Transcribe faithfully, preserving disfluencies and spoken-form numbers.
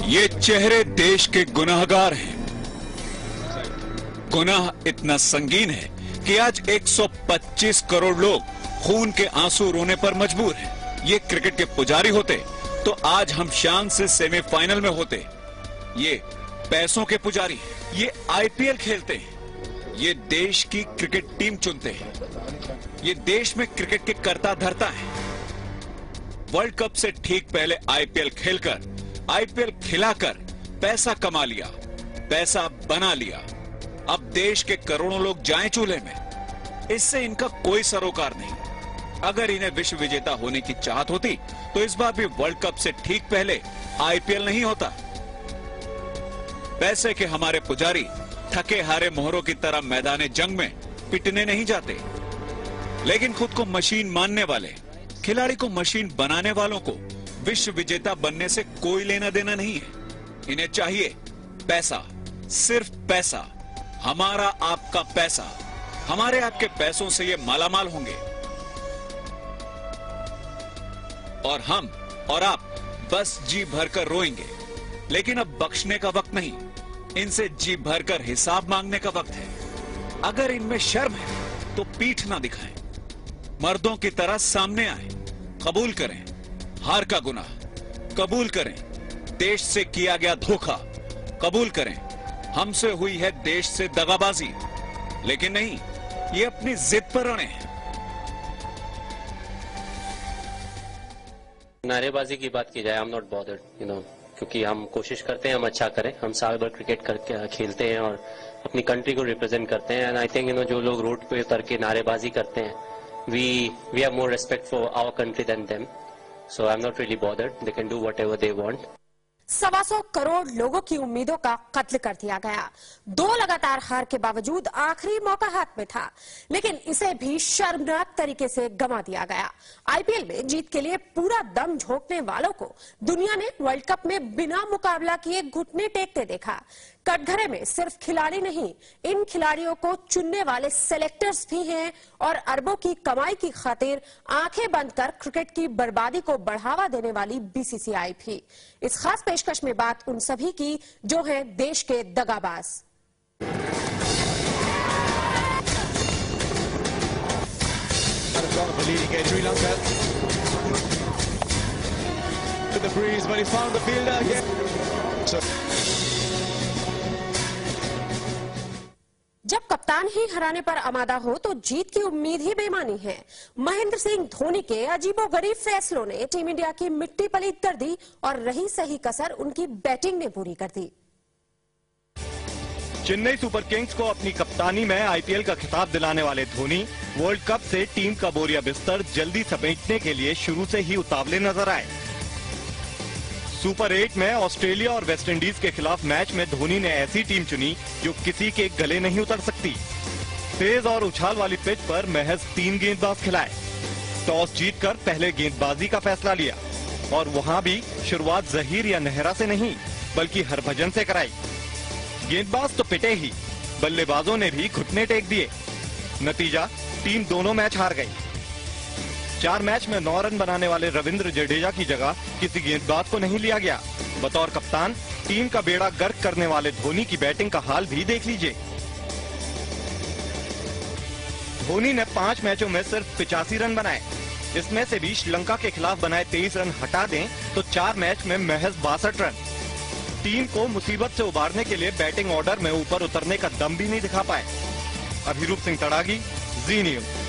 ये चेहरे देश के गुनाहगार हैं। गुनाह इतना संगीन है कि आज एक सौ पच्चीस करोड़ लोग खून के आंसू रोने पर मजबूर हैं। ये क्रिकेट के पुजारी होते तो आज हम शान से सेमीफाइनल में होते। ये पैसों के पुजारी, ये आईपीएल खेलते हैं, ये देश की क्रिकेट टीम चुनते हैं, ये देश में क्रिकेट के कर्ता धर्ता है। वर्ल्ड कप से ठीक पहले आईपीएल खेलकर, आईपीएल खिलाकर पैसा कमा लिया, पैसा बना लिया। अब देश के करोड़ों लोग जाएं चूल्हे में, इससे इनका कोई सरोकार नहीं। अगर इन्हें विश्व विजेता होने की चाहत होती तो इस बार भी वर्ल्ड कप से ठीक पहले आईपीएल नहीं होता। पैसे के हमारे पुजारी थके हारे मोहरों की तरह मैदाने जंग में पिटने नहीं जाते, लेकिन खुद को मशीन मानने वाले खिलाड़ी को मशीन बनाने वालों को विश्व विजेता बनने से कोई लेना देना नहीं है। इन्हें चाहिए पैसा, सिर्फ पैसा, हमारा आपका पैसा। हमारे आपके पैसों से ये मालामाल होंगे और हम और आप बस जी भरकर रोएंगे। लेकिन अब बख्शने का वक्त नहीं, इनसे जी भरकर हिसाब मांगने का वक्त है। अगर इनमें शर्म है तो पीठ ना दिखाएं, मर्दों की तरह सामने आए, कबूल करें हार का गुनाह, कबूल करें देश से किया गया धोखा, कबूल करें हमसे हुई है देश से दगाबाजी। लेकिन नहीं, ये अपनी जिद पर अड़े हैं। नारेबाजी की बात की जाए, I am not bothered you know, क्योंकि हम कोशिश करते हैं हम अच्छा करें। हम साल भर क्रिकेट करके खेलते हैं और अपनी कंट्री को रिप्रेजेंट करते हैं। And I think you know जो लोग रोड पे उतर के नारेबाजी करते हैं, we we have more respect for our country than them, so I am not really bothered. They can do whatever they want. सवा सौ करोड़ लोगों की उम्मीदों का कत्ल कर दिया गया। दो लगातार हार के बावजूद आखिरी मौका हाथ में था, लेकिन इसे भी शर्मनाक तरीके से गंवा दिया गया। आईपीएल में जीत के लिए पूरा दम झोंकने वालों को दुनिया ने वर्ल्ड कप में बिना मुकाबला किए घुटने टेकते देखा। कटघरे में सिर्फ खिलाड़ी नहीं, इन खिलाड़ियों को चुनने वाले सेलेक्टर्स भी हैं और अरबों की कमाई की खातिर आंखें बंद कर क्रिकेट की बर्बादी को बढ़ावा देने वाली बीसीसीआई भी। इस खास पेशकश में बात उन सभी की जो हैं देश के दगाबाज। जब कप्तान ही हराने पर आमादा हो तो जीत की उम्मीद ही बेमानी है। महेंद्र सिंह धोनी के अजीबोगरीब फैसलों ने टीम इंडिया की मिट्टी पलीत कर दी और रही सही कसर उनकी बैटिंग ने पूरी कर दी। चेन्नई सुपर किंग्स को अपनी कप्तानी में आईपीएल का खिताब दिलाने वाले धोनी वर्ल्ड कप से टीम का बोरिया बिस्तर जल्दी समेटने के लिए शुरू से ही उतावले नजर आए। सुपर एट में ऑस्ट्रेलिया और वेस्टइंडीज के खिलाफ मैच में धोनी ने ऐसी टीम चुनी जो किसी के गले नहीं उतर सकती। तेज और उछाल वाली पिच पर महज तीन गेंदबाज खिलाए। टॉस जीतकर पहले गेंदबाजी का फैसला लिया और वहां भी शुरुआत जहीर या नेहरा से नहीं बल्कि हरभजन से कराई। गेंदबाज तो पिटे ही, बल्लेबाजों ने भी घुटने टेक दिए। नतीजा, टीम दोनों मैच हार गई। चार मैच में नौ रन बनाने वाले रविंद्र जडेजा की जगह किसी गेंदबाज को नहीं लिया गया। बतौर कप्तान टीम का बेड़ा गर्क करने वाले धोनी की बैटिंग का हाल भी देख लीजिए। धोनी ने पांच मैचों में सिर्फ पिचासी रन बनाए। इसमें से भी श्रीलंका के खिलाफ बनाए तेईस रन हटा दें तो चार मैच में महज बासठ रन। टीम को मुसीबत से उबारने के लिए बैटिंग ऑर्डर में ऊपर उतरने का दम भी नहीं दिखा पाए। अभिरूप सिंह तड़ागी, जी न्यूज़।